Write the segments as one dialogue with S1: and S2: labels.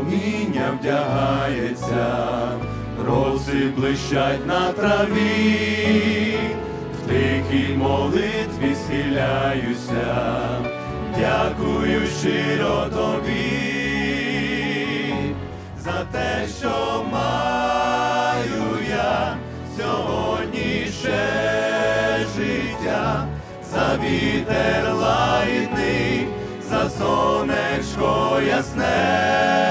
S1: каміння вдягається, роси блищать на траві, в тихій молитві схиляюся, дякую щиро тобі за те, що маю я сьогодні ще життя, за вітер лагідний, за сонечко ясне,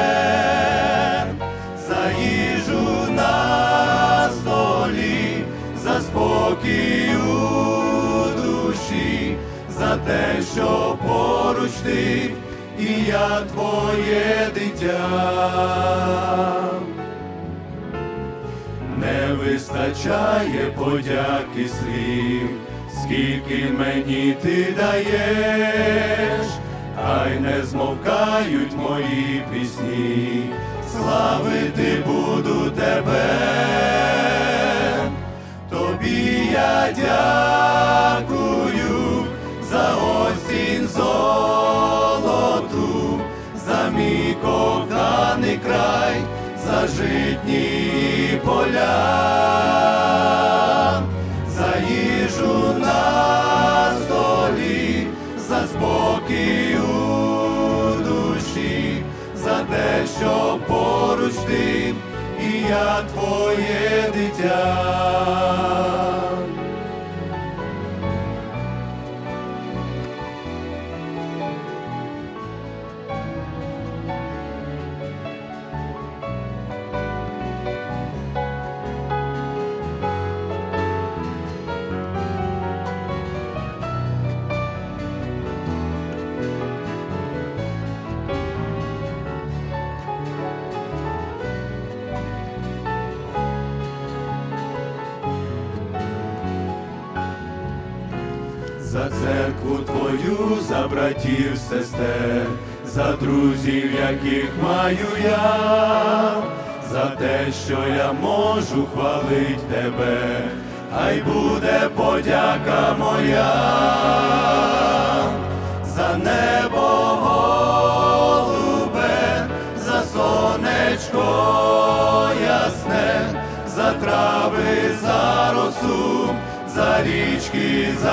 S1: за їжу на столі, за спокій у душі, за те, що поруч ти і я твоє дитя. Не вистачає подяки слів, скільки мені ти даєш, хай не змовкають мої пісні, славити буду тебе. Тобі я дякую за осінь золоту, за мій коханий край, за житні поля, за їжу на столі, за спокій у душі, за те, що поруч ти і я твоє дитя. За церкву твою, за братів, сестер, за друзів, яких маю я, за те, що я можу хвалить тебе, хай буде подяка моя. За небо голубе, за сонечко ясне, за трави, за росу, за річки, за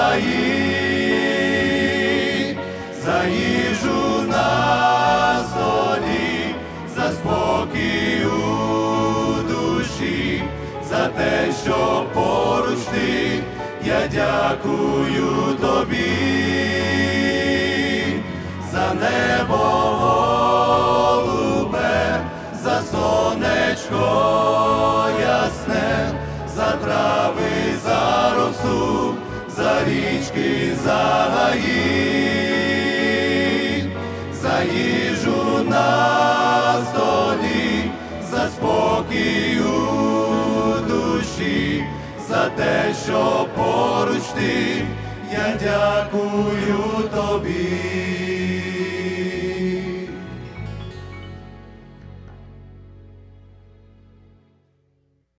S1: гаї, за їжу на столі, за спокій у душі, за те, що поруч ти, я дякую тобі. За небо голубе, за сонечко ясне, за трави, за росу, за річки, за гаї, за їжу на столі, за спокій у душі, за те, що поруч ти, я дякую тобі.